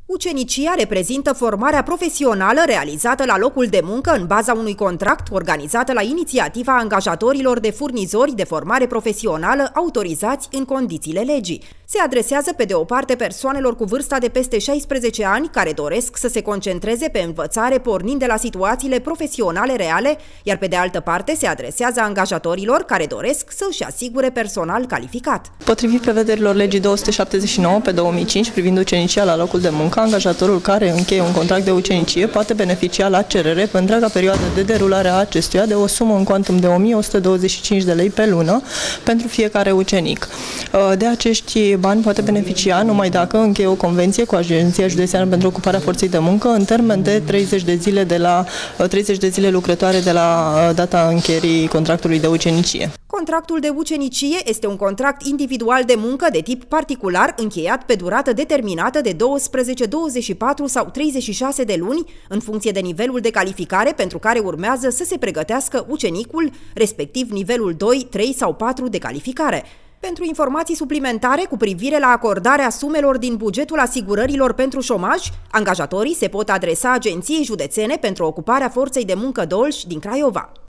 Ucenicia reprezintă formarea profesională realizată la locul de muncă în baza unui contract organizat la inițiativa angajatorilor de furnizori de formare profesională autorizați în condițiile legii. Se adresează pe de o parte persoanelor cu vârsta de peste 16 ani care doresc să se concentreze pe învățare pornind de la situațiile profesionale reale, iar pe de altă parte se adresează angajatorilor care doresc să își asigure personal calificat. Potrivit prevederilor legii 279/2005 privind ucenicia la locul de muncă, angajatorul care încheie un contract de ucenicie poate beneficia la cerere pe întreaga perioadă de derulare a acestuia de o sumă în cuantum de 1125 de lei pe lună pentru fiecare ucenic. De acești bani poate beneficia numai dacă încheie o convenție cu Agenția Județeană pentru Ocuparea Forței de Muncă în termen de 30 de zile lucrătoare de la data încheierii contractului de ucenicie. Contractul de ucenicie este un contract individual de muncă de tip particular încheiat pe durată determinată de 12, 24 sau 36 de luni, în funcție de nivelul de calificare pentru care urmează să se pregătească ucenicul, respectiv nivelul 2, 3 sau 4 de calificare. Pentru informații suplimentare cu privire la acordarea sumelor din bugetul asigurărilor pentru șomaj, angajatorii se pot adresa Agenției Județene pentru Ocuparea Forței de Muncă Dolj din Craiova.